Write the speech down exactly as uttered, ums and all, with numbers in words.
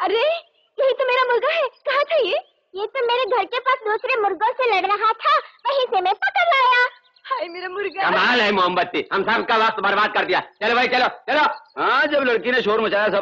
अरे यही तो मेरा मुर्गा है, कहाँ था ये? ये तो मेरे घर के पास दूसरे मुर्गों से लड़ रहा था, वहीं से मैं पकड़ लाया। हाय मेरा मुर्गा। कमाल है मोमबत्ती, हम सबका वक्त बर्बाद कर दिया। चलो भाई चलो चलो। हाँ, जब लड़की ने शोर मचाया सब